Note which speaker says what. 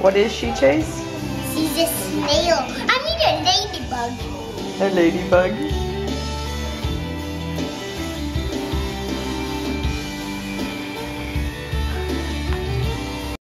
Speaker 1: What is she, Chase?
Speaker 2: She's a snail. I mean a ladybug.
Speaker 1: A ladybug.